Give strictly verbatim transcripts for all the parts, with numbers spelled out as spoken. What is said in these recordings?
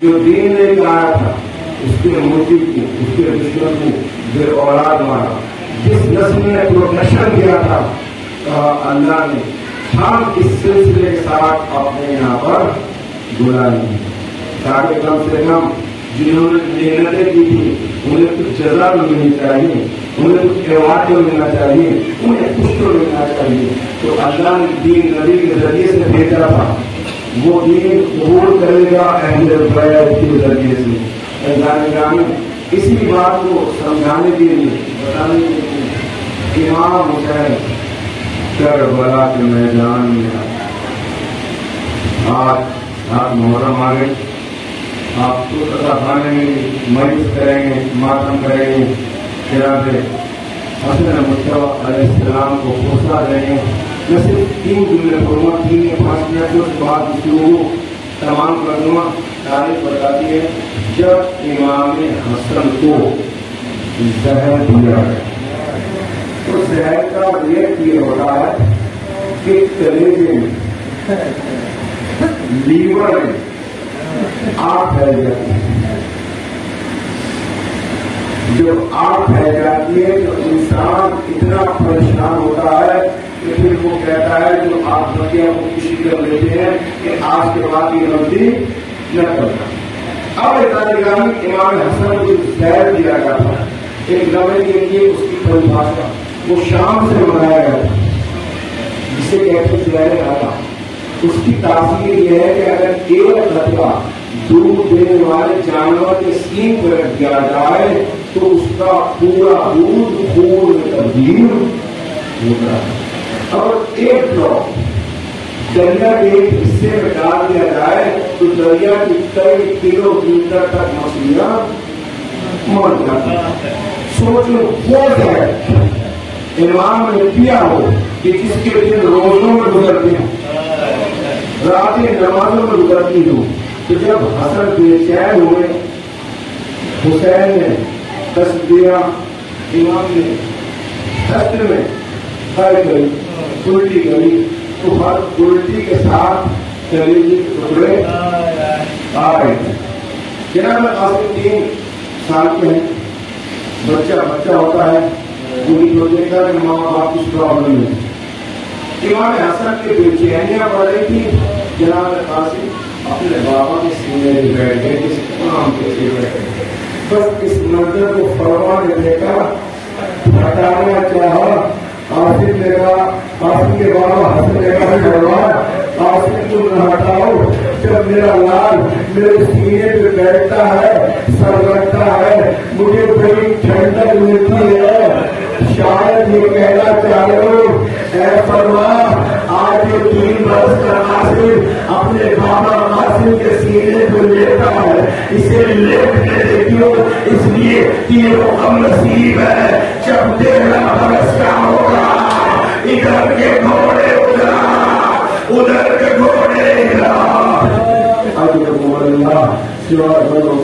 جو دین لے کے آیا تھا اس کے موتی کو، اس کے دشمن کو بے اولاد مارا. جس نسل نے پروٹیکشن کیا تھا اللہ نے ہم اس سلسلے کے ساتھ اپنے یہاں پر بلائیں تاکہ کم سے کم جنہوں نے محنتیں کی تھی انہیں کچھ جزا تو ملنی چاہیے، انہیں کچھ ایوارڈ تو ملنا چاہیے، انہیں کچھ تو ملنا چاہیے. تو اللہ نے دین نبی کے ذریعے سے بھیجا تھا، وہ دین قبول کرے گا اہل بیت کے ذریعے سے. اللہ نے اسی بات کو سمجھانے کے لیے بتانے کے لیے امام حسین کربلا کے میدان میں آج آپ محرم آ گئے، آپ کو پتا کھانے میں مجلس کریں گے، ماتم کریں گے، جناب حسن مصطفیٰ علیہ السلام کو حوصلہ دیں گے. میں صرف تین جملے پڑھوں گا، تین یا پانچ منٹ کے بعد گفتگو تمام کر دوں گا. تاریخ بتاتی ہے جب امام حسن کو زہر دیا گیا تو زہر کا ریٹ یہ ہوتا ہے کہ کلیجے میں، لیور میں آگ پھیل جاتی ہے. جب آگ پھیل جاتی ہے تو انسان اتنا پریشان ہوتا ہے کہ پھر وہ کہتا ہے جو آپ بچیاں کو خوشی کر لیتے ہیں کہ آج کے بعد یہ غلطی نہ کرنا. اب گرامی امام حسن کو زہر دیا گیا تھا ایک لمحے کے لیے، اس کی پریبھاشا وہ شام سے منایا گیا تھا جسے کہتے زہر آتا. اس کی تاثیر یہ ہے کہ اگر ایک قطرہ دودھ دینے والے جانور کے سینگ پر رکھ دیا جائے تو اس کا پورا دودھ خون میں تبدیل ہوتا ہے. اور ایک ڈراپ دریا کے ایک حصے میں ڈال دیا جائے تو دریا کی کئی کلو میٹر تک مچھلیاں مر جاتی ہیں. سوچو وہ ہے امام نے کیا ہو کہ جس کے دن روزوں میں گزرتے ہیں، راتیں نمازوں میں گزرتی ہوں، تو جب حسن بے چین ہوئے حسین نے دست دیا، امام نے دست میں ہر گئی الٹی گئی تو ہر الٹی کے ساتھ کلیجے کے ٹکڑے آ رہے تھے. جناب قاسم تین سال کے ہیں، بچہ بچہ ہوتا ہے، پوری ہو جائے گا کہ ماں باپ کچھ پرابلم ہے. امام حسن کے بے چینیاں بڑھ رہی تھی. جناب قاسم اپنے بابا کے سینے میں بیٹھ گئے، کسی کام کے سینے بیٹھ گئے. بس اس منظر کو فرما نے دیکھا، ہٹانا چاہا. قاسم نے کہا، قاسم کے بابا حسن نے کہا قاسم تم نہ ہٹاؤ، جب میرا لال میرے سینے پہ بیٹھتا ہے، سر رکھتا ہے، مجھے بڑی ٹھنڈک ملتی ہے. شاید یہ کہنا چاہے ہو اے فرما آج یہ تین برس کا قاسم اپنے بابا قاسم کے سینے پہ لیتا ہے، اسے لیٹنے دیکھو اس لیے کہ یہ وہ کم نصیب ہے جب تیرا برس کا ہوگا. ادھر کے گھوڑے ادھر، ادھر کے گھوڑے ادھر. اللہ سوائے بولو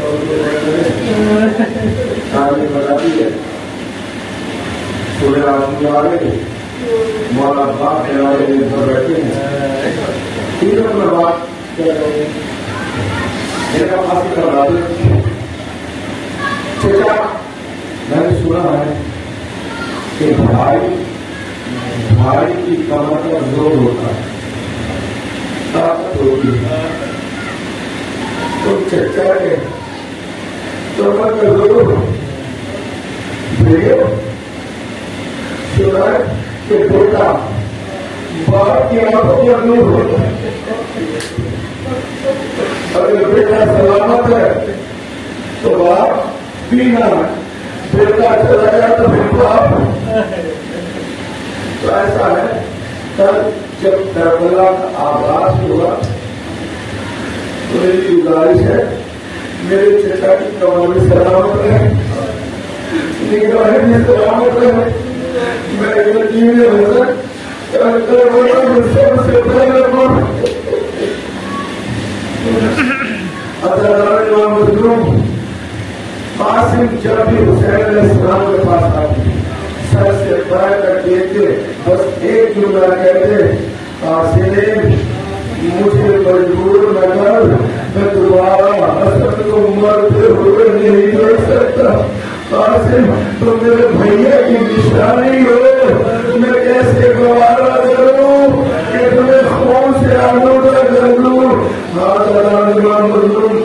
آگے بتاتی ہے سورہ آسمان والے مولا باپ کے والے پر بیٹھے ہیں. تینوں میں بات کر رہے ہیں، میرا پاس کر رہا ہے. چچا میں نے سنا ہے کہ بھائی بھائی کی کمر کا زور ہوتا ہے، طاقت ہوتی ہے. تو چچا کے کمر کا زور بھیڑ سنا کہ بیٹا باپ کی آنکھوں کا نور ہوتا ہے. اگر بیٹا سلامت ہے تو باپ پینا ہے، بیٹا چلا گیا تو پھر باپ. تو ایسا ہے کل جب کربلا کا آغاز ہوا تو میری گزارش ہے میرے چچا کی کمر میں سلامت رہے، نگاہ میں سلامت رہے. میں یقین ہے قاسم جب بھی حسین علیہ السلام کے پاس آتے سر سے پڑھ کر دیکھتے بس ایک جملہ کہتے، قاسم مجھے مجبور نہ کر، میں دوبارہ को नहीं कर सकता। कासिम तो मेरे भैया की निशानी हो, मैं कैसे गवारा करूं कि तुम्हें खून से आलूदा कर लूं। हाँ दादा मोहम्मद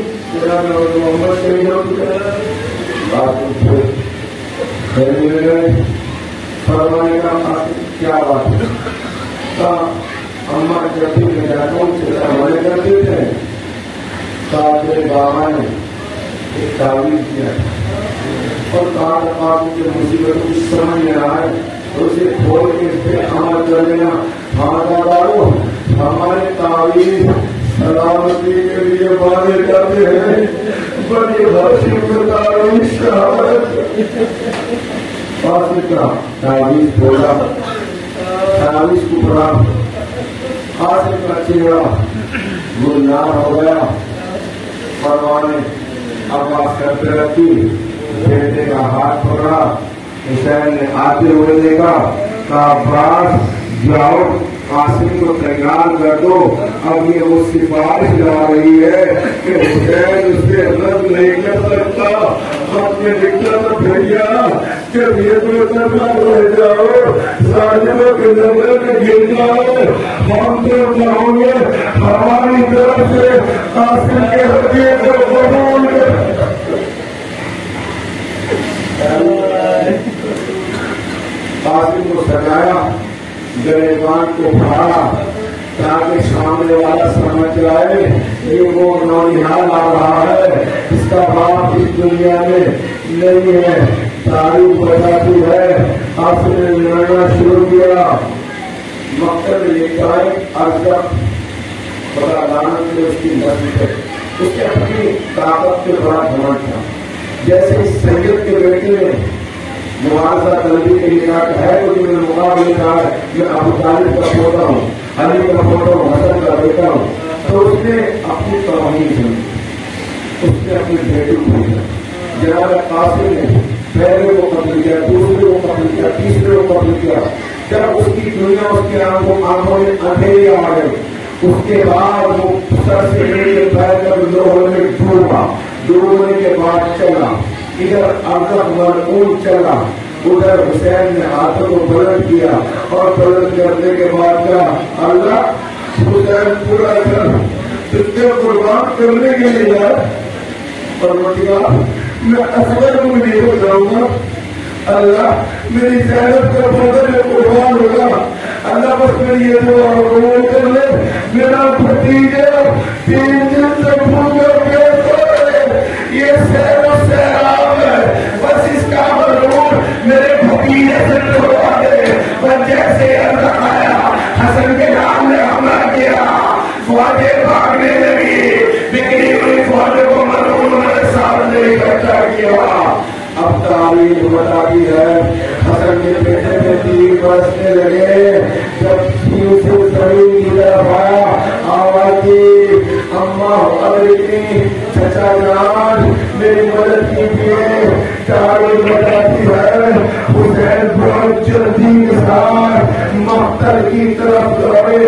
फरमाने का क्या बात है। अम्मा जब भी मेरा कौन से हमारे करते थे, मेरे बाबा ने एक तावीज किया और कहा आप मुझे मुसीबत कुछ समझ में आए तो उसे खोल के इस पे अमल कर लेना। हाँ दादाओ, हमारे तावीज सलामती के लिए वादे करते हैं, बड़ी हर्षी बताओ शहादत। का तावीज बोला, तावीज को पढ़ा, आसिफ का चेहरा गुलनार हो गया। फरमाने आवाज करते रखी, बेटे का हाथ पकड़ा, हुसैन ने आते हुए देखा, कहा बास जाओ कासिम को तैयार कर दो। अब ये वो सिफारिश ला रही है कि हुसैन उससे रद्द नहीं कर सकता। अपने दिक्कत भैया जब ये तो रह जाओ, साजिदों के नजर में गिर जाओ, हम तो चाहोगे हमारी तरफ से कासिम के हक़ को कबूल कर। कासिम को सजाया, गरीबान को फाड़ा ताकि सामने वाला समझ जाए ये वो नौनिहाल आ रहा है, इसका बाप इस दुनिया में नहीं है। तारीफ बताती है, आपने लड़ना शुरू किया। मक्तब लिखता है अजब बड़ा लानत में उसकी नस्ल है, उसके अपनी ताकत के बड़ा घमंड था। जैसे सैयद के बेटे ने मुआवजा तलबी के लिए है तो मैंने मुकाबले कहा है मैं अबू तालिब का पोता हूँ, अली का पोता हूँ, हसन का बेटा हूँ। तो उसने अपनी तौहीद सुनी, उसने अपनी बेटी को भेजा। जनाब कासिम ने पहले को कत्ल किया, दूसरे को कत्ल किया, तीसरे को कत्ल किया। जब उसकी दुनिया उसके आंखों आंखों में अंधेरी आ गए, उसके बाद वो सर से लेकर पैर तक लोगों में डूबा। डूबने के बाद चला, इधर अब्दुल मरकून चला, उधर हुसैन ने हाथों को बुलंद किया और बुलंद करने के बाद कहा अल्लाह हुसैन पूरा कर, तुझे कुर्बान करने के लिए यार परवरदिगार मैं असगर को नहीं हो जाऊंगा। अल्लाह मेरी ज़ैनब का बदल में कुर्बान होगा। अल्लाह बस मेरी ये दुआ कबूल कर ले, मेरा भतीजा तीन दिन से भूखा प्यासा है, ये सैरो सैराब है, बस इसका मरूर मेरे भतीजे से टुकड़ा दे। पर जैसे अल्लाह आया, हसन के नाम ने हमला किया, फौजें भागने लगी, बिखरी हुई फौजों को मरूर मेरे सामने इकट्ठा किया। अब तारीफ बताती है, हसन के बेटे में तीर बरसने लगे। जब तीर से जमीन की तरफ आया, आवाज दी अम्मा अबरी चचा जान मेरी मदद कीजिए। तारीफ बताती है, हुसैन बहुत जल्दी के साथ मख्तर की तरफ दौड़े।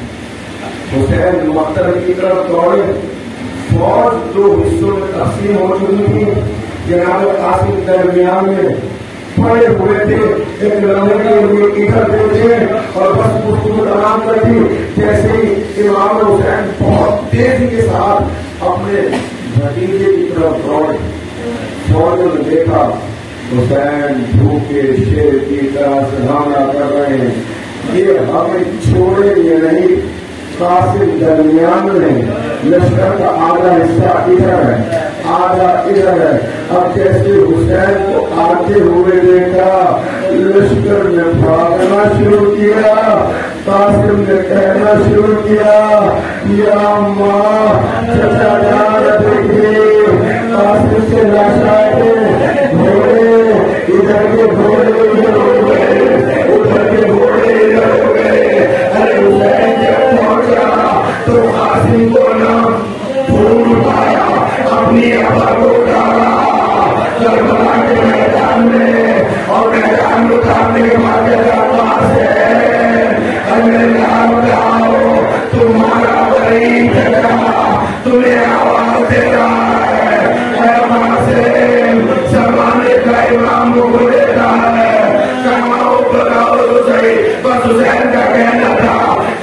हुसैन मख्तर की तरफ दौड़े। फौज दो हिस्सों में तकसीम हो चुकी थी। जनाब कासिम दरमियान में पड़े हुए थे, एक लड़ने के लिए इकट्ठे थे और बस गुफ्तगू तमाम कर दी। जैसे ही इमाम हुसैन बहुत तेजी के साथ अपने भतीजे की तरफ दौड़े, फौजों ने देखा हुसैन भूखे शेर की तरह से हमला कर रहे हैं, ये हमें छोड़ेंगे नहीं। कासिम दरमियान में लश्कर का आधा हिस्सा इधर है, आधा इधर है। अब जैसे हुसैन को आते हुए देखा, लश्कर ने भागना शुरू किया। कासिम ने कहना शुरू किया, या माँ चचा जान देखिए, कासिम से लाशाए घोड़े इधर के घोड़े इधर हो गए, उधर के घोड़े इधर हो गए। अरे हुसैन जब पहुंचा तो कासिम को ना भूल पाया, अपनी आभा को डाला करबला के मैदान में और मैदान को सामने के बाद पास है। अरे नाम गाओ तुम्हारा बड़ी जगह तुम्हें आवाज दे रहा है।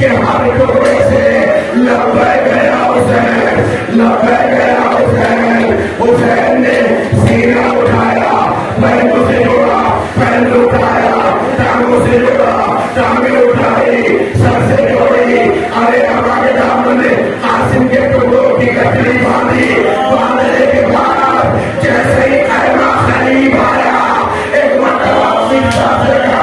کہ ہر ٹکڑے سے لبیک یا حسین، لبیک یا حسین. حسین نے سینہ اٹھایا، پہلو سے جوڑا، پہلو اٹھایا، ٹانگوں سے جوڑا، ٹانگیں اٹھائی، سر سے جوڑی. ارے ابا کے دامن نے قاسم کے ٹکڑوں کی گٹھڑی باندھی. باندھنے کے بعد جیسے ہی خیمہ قریب آیا، ایک مرتبہ سیدھا سے